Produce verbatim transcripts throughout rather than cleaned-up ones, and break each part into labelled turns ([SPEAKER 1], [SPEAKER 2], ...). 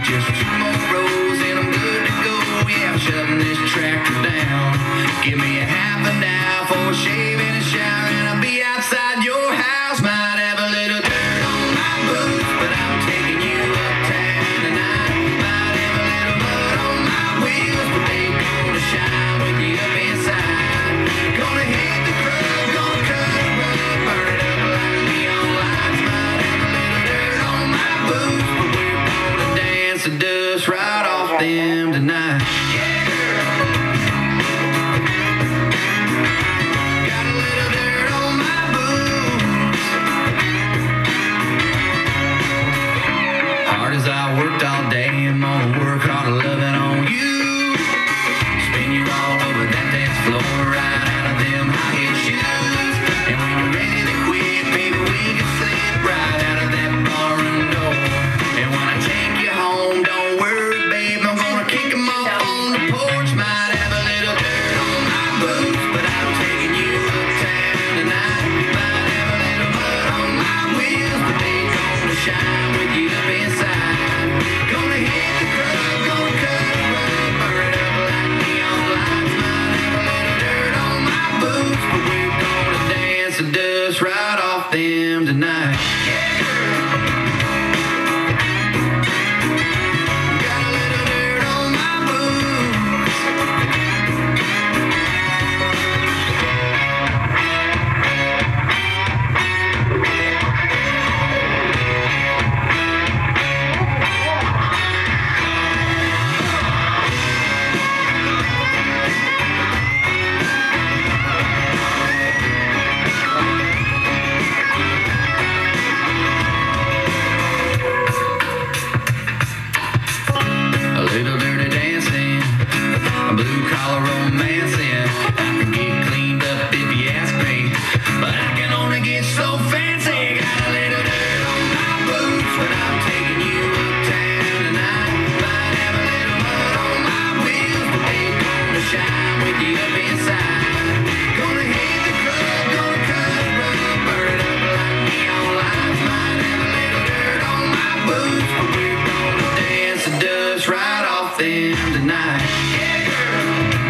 [SPEAKER 1] Just two more rows and I'm good to go. Yeah, I'm shoving this tractor down. Give me a half an hour for a shave and a shower, and I'll be outside your house. Might have a little dirt on my boots, but I'm taking you uptown tonight. Might have a little mud on my wheels, but they gonna shine with you up inside. Gonna hit the club, gonna cut a rug, burn it up like neon lights. Might have a little dirt on my boots, but we're gonna dance the dust right off them tonight. Yeah, girl. Got a little dirt on my boots. Hard as I worked all day, I'm gonna work hard loving on you. Spin you all over that dance floor, right out of them high heel shoes. And when you're ready to quit, baby, we can slip right out of that barroom door. And when I take you home, don't worry, babe, I'm gonna kick 'em off on the porch. Might have a little dirt on my boots, but I'm taking you uptown tonight. Might have a little mud on my wheels, but they gonna shine with you up inside. Gonna hit the club, gonna cut a rug, burn it up like neon lights. Might have a little dirt on my boots, but we're gonna dance the dust right off them tonight. Yeah, girl. Got a little dirt on my boots. A little dirty dancing, a blue collar romancing. I can get cleaned up if you ask me, but I can only get so fancy. Got a little dirt on my boots, but I'm taking you uptown tonight. Might have a little mud on my wheels, but they gonna shine with you up inside. Gonna hit the club, gonna cut a rug, burn it up like neon lights. Might have a little dirt on my boots, but we're gonna dance the dust right off them tonight. Yeah, girl.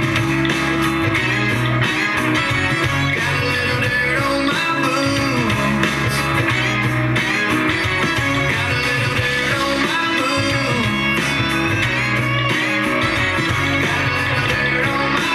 [SPEAKER 1] Got a little dirt on my boots. Got a little dirt on my boots. Got a little dirt on my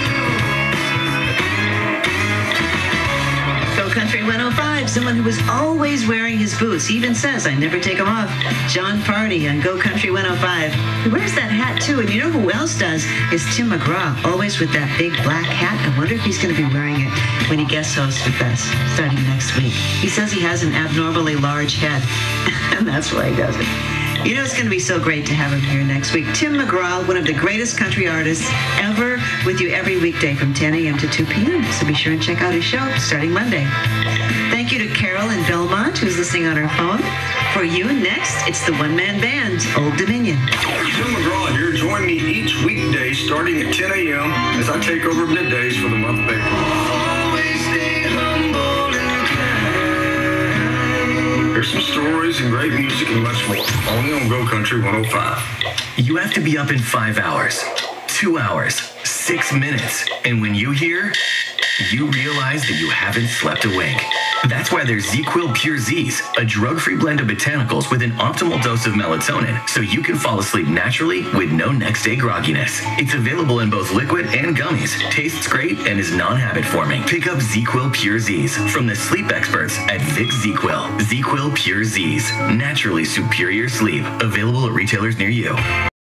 [SPEAKER 1] boots.
[SPEAKER 2] Go Country one oh five, someone who was always wearing his boots. He even says, I never take them off. Jon Pardi on Go Country one oh five. He wears that hat too, and you know who else does? Is Tim McGraw, always with that big black hat. I wonder if he's going to be wearing it when he guest hosts with us starting next week. He says he has an abnormally large head, and that's why he does it. You know, it's going to be so great to have him here next week. Tim McGraw, one of the greatest country artists ever, with you every weekday from ten a.m. to two p.m. So be sure and check out his show starting Monday. Thank you to Carol in Belmont, who's listening on her phone. For you, next, it's the one-man band, Old Dominion.
[SPEAKER 3] Tim McGraw here. Join me each weekday starting at ten a.m. as I take over middays for the month of April.
[SPEAKER 1] Always stay humble and kind.
[SPEAKER 3] There's some stories and great music and much more. Only on Go Country one oh five.
[SPEAKER 4] You have to be up in five hours, two hours, six minutes. And when you hear, you realize that you haven't slept a wink. That's why there's ZzzQuil Pure Z's, a drug-free blend of botanicals with an optimal dose of melatonin, so you can fall asleep naturally with no next-day grogginess. It's available in both liquid and gummies, tastes great, and is non-habit forming. Pick up ZzzQuil Pure Z's from the sleep experts at Vic ZzzQuil. ZzzQuil Pure Z's, naturally superior sleep. Available at retailers near you.